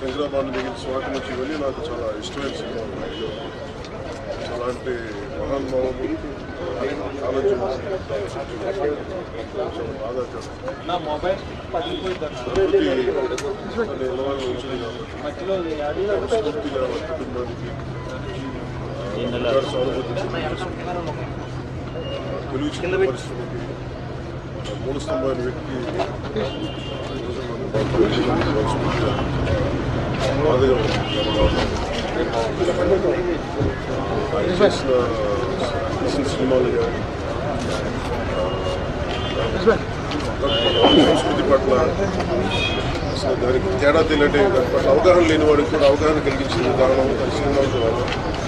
శంకరాభరణం దగ్గర స్వాతి నుంచి వెళ్ళి నాకు చాలా ఇష్టమైన సినిమా. అలాంటి మహానుభావులు ఆలోచన బాగా స్ఫూర్తిగా కుటుంబానికి తెలుగు చిన్న పరిశ్రమకి మూడు స్తంభమైన వ్యక్తి చేసిన సినిమాలు కానీ సంస్కృతి పట్ల అసలు దానికి తేడా తెలియటే దాని పట్ల అవగాహన లేని వాడికి కూడా అవగాహన కలిగించిన విధానం సినిమా ద్వారా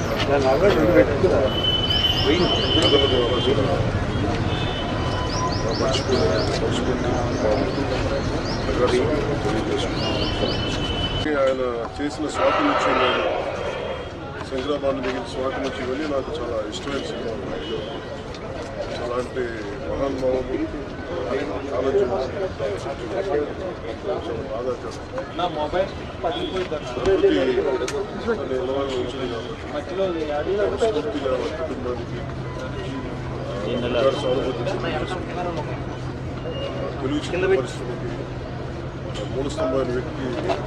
ఆయన చేసిన స్వాతి నుంచి శంకరాభరణం దగ్గర స్వాతి నుంచి వెళ్ళి నాకు చాలా ఇష్టమైన సినిమా. అలాంటి మహానుభావులు ఆలోచన బాగా స్ఫూర్తిగా కుటుంబానికి తెలుగు చిన్న పరిశ్రమకి మూడు స్తంభమైన వ్యక్తి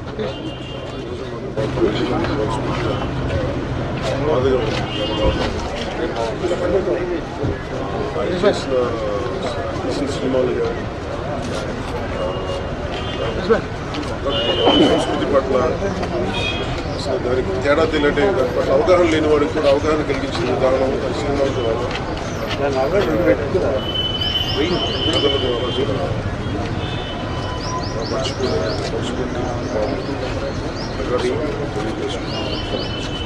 చేసిన సినిమాలు కానీ సంస్కృతి పట్ల అసలు దానికి తేడా తెలియటే దాని పట్ల అవగాహన లేని వాడికి కూడా అవగాహన కలిగించిన విధానం సినిమా ద్వారా మర్చిపోయిన సంస్కృతి తెలియజేసుకుంటాం.